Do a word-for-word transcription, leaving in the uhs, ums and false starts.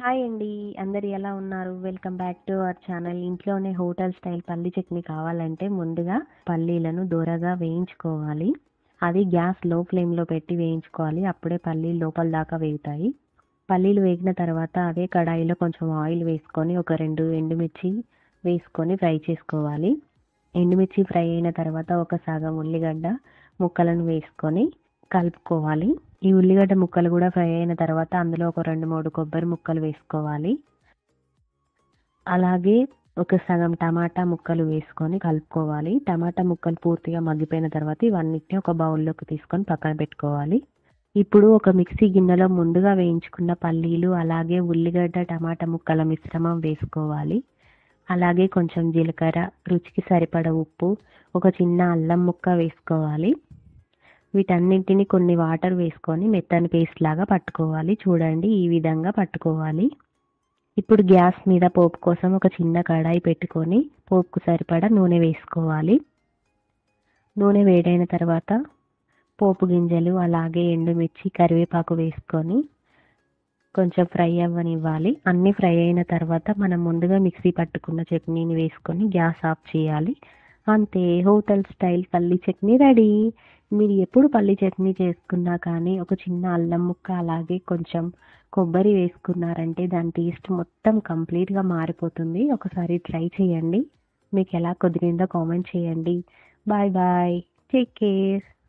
Hi అండి. అందరు ఎలా ఉన్నారు? Welcome back to our channel. ఇంట్లోనే హోటల్ స్టైల్ పల్లి చట్నీ కావాలంటే ముందుగా పల్లీలను దోరగా వేయించుకోవాలి. అది గ్యాస్ లో ఫ్లేమ్లో పెట్టి వేయించుకోవాలి. అప్పుడే పల్లీలు లోపల దాకా వేగుతాయి. పల్లీలు వేగిన తర్వాత అదే కడాయిలో కొంచెం ఆయిల్ వేసుకొని ఒక రెండు ఎండుమిర్చి వేసుకొని ఫ్రై చేసుకోవాలి. ఎండుమిర్చి ఫ్రై అయిన తర్వాత ఒక సగం ఉల్లిగడ్డ ముక్కలను వేసుకొని కలుపుకోవాలి. ఈ ఉల్లిగడ్డ ముక్కలు కూడా ఫ్రై అయిన తర్వాత అందులో ఒక రెండు మూడు కొబ్బరి ముక్కలు వేసుకోవాలి. అలాగే ఒక సగం టమాటా ముక్కలు వేసుకొని కలుపుకోవాలి. టమాటా ముక్కలు పూర్తిగా మగ్గిపోయిన తర్వాత ఇవన్నిటిని ఒక బౌల్లోకి తీసుకొని పక్కన పెట్టుకోవాలి. ఇప్పుడు ఒక మిక్సీ గిన్నెలో ముందుగా వేయించుకున్న పల్లీలు అలాగే ఉల్లిగడ్డ టమాటా ముక్కల మిశ్రమం వేసుకోవాలి. అలాగే కొంచెం జీలకర్ర, రుచికి సరిపడ ఉప్పు, ఒక చిన్న అల్లం ముక్క వేసుకోవాలి. వీటన్నింటిని కొన్ని వాటర్ వేసుకొని మెత్తని పేస్ట్ లాగా పట్టుకోవాలి. చూడండి, ఈ విధంగా పట్టుకోవాలి. ఇప్పుడు గ్యాస్ మీద పోపు కోసం ఒక చిన్న కడాయి పెట్టుకొని పోపుకు సరిపడా నూనె వేసుకోవాలి. నూనె వేడైన తర్వాత పోపు గింజలు అలాగే ఎండుమిర్చి కరివేపాకు వేసుకొని కొంచెం ఫ్రై అవ్వనివ్వాలి. అన్నీ ఫ్రై అయిన తర్వాత మనం ముందుగా మిక్సీ పట్టుకున్న చట్నీని వేసుకొని గ్యాస్ ఆఫ్ చేయాలి. అంతే, హోటల్ స్టైల్ పల్లి చట్నీ రెడీ. మీరు ఎప్పుడు పల్లి చట్నీ చేసుకున్నా కానీ ఒక చిన్న అల్లం ముక్క అలాగే కొంచెం కొబ్బరి వేసుకున్నారంటే దాని టేస్ట్ మొత్తం కంప్లీట్గా మారిపోతుంది. ఒకసారి ట్రై చేయండి. మీకు ఎలా కుదిరిందో కామెంట్ చేయండి. Bye bye, take care.